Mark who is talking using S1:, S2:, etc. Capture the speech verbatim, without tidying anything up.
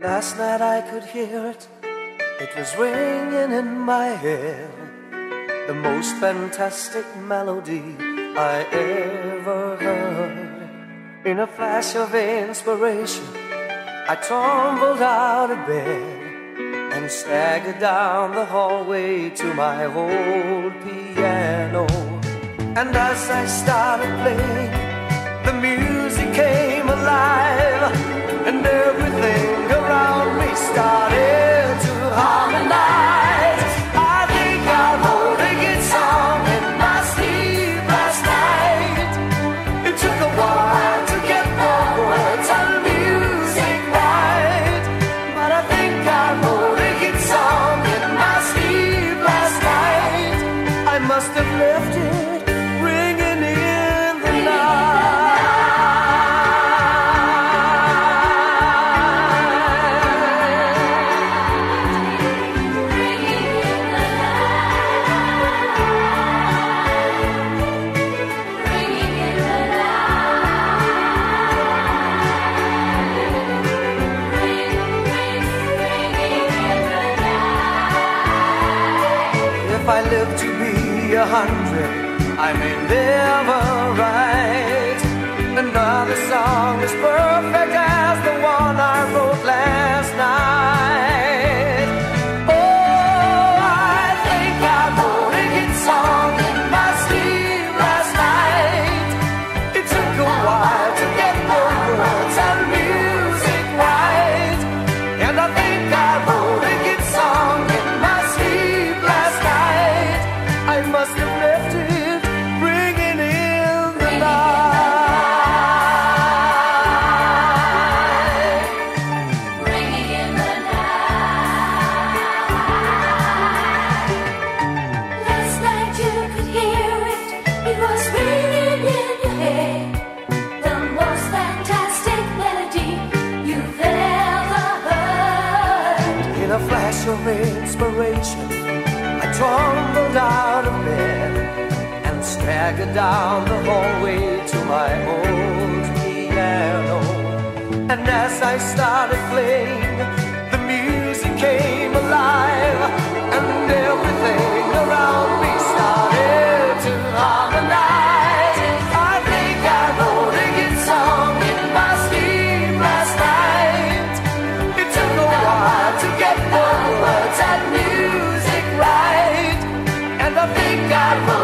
S1: Last night I could hear it, it was ringing in my head, the most fantastic melody I ever heard. In a flash of inspiration, I tumbled out of bed and staggered down the hallway to my old piano. And as I started playing, the music came alive, and everything around me started to harmonize. I think I wrote a good song in my sleep last night. It took a while to get the words and music right, but I think I wrote a good song in my sleep last night. I must have left it ringing in the night. If I live to be a hundred, I may never write another song as perfect as the one I wrote last night. Oh, I think I wrote a hit song in my sleep last night. It took a while to get the words and music right, and I think I wrote a hit song in my sleep last night. I must have left it ringing in the night.
S2: Ringing in the night. Last night you could hear it, it was ringing in your head, the most fantastic melody you've ever heard.
S1: In a flash of inspiration, I tumbled out of bed and staggered down the hallway to my old piano. And as I started playing, the music came alive, and everything around me started to harmonize. I think I wrote a good song in my sleep last night. It took a while to get the words and music right, and I think I wrote